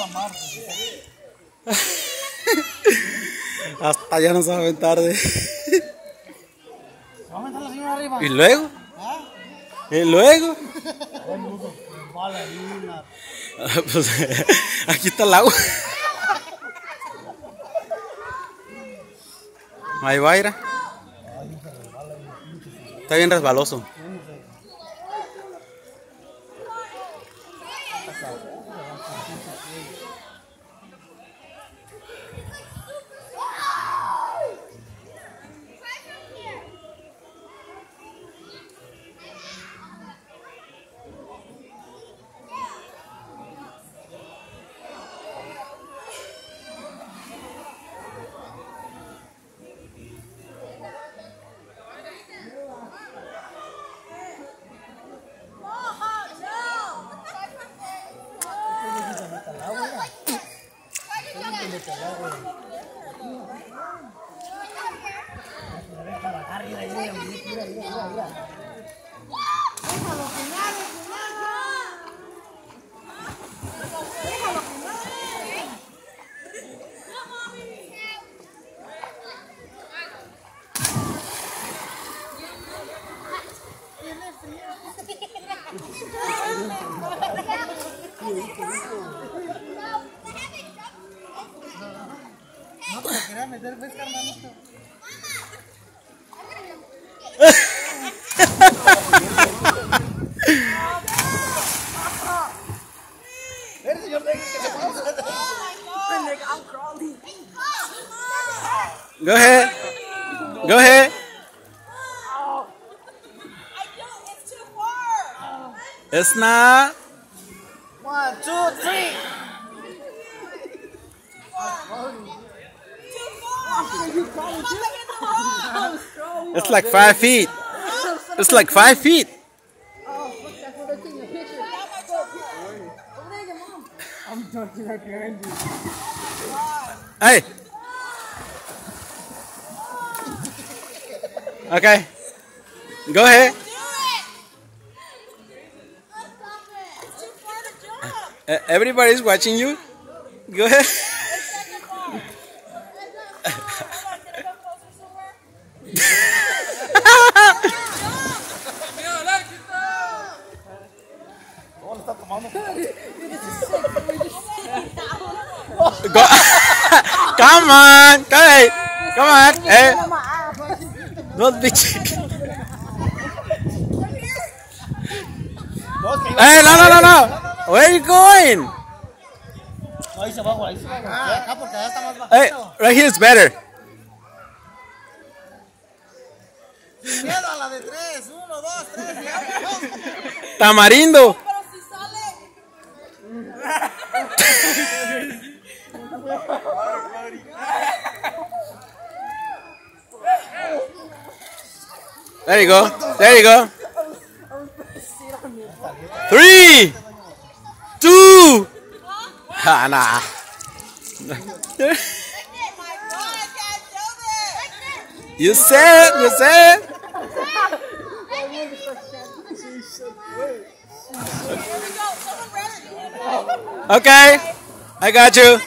Hasta ya no saben tarde. Vamos a meter la señora arriba. ¿Y luego? ¿Ah? ¿Y luego? Pues aquí está el agua. Ahí va, Ira. Está bien resbaloso. No te quería meter pesca, hermanito. El señor de que se pasa. Go ahead. Go ahead. It's not. 1, 2, 3. It's like 5 feet. It's like 5 feet. Hey. Okay. Go ahead. Everybody's watching you. Go ahead. Go. Come on. Hey. Come on. Hey. Don't be chicken. Hey, no. Where are you going? Ahí se va, güey. Acá porque allá está más Hey, bajito. right here is better. Sin miedo a la de 3. 1, 2, 3. Tamarindo. Pero si sale. There you go. There you go. 3, 2. Ah, nah. You said. You said. Okay. I got you.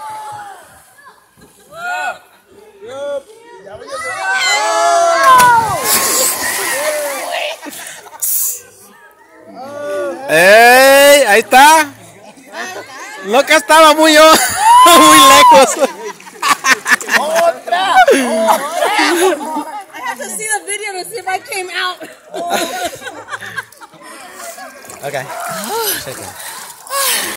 ¡Ey! Ahí está. No, que estaba muy lejos. ¡Otra! I have to see the video to see if I came out. Okay. Shake it.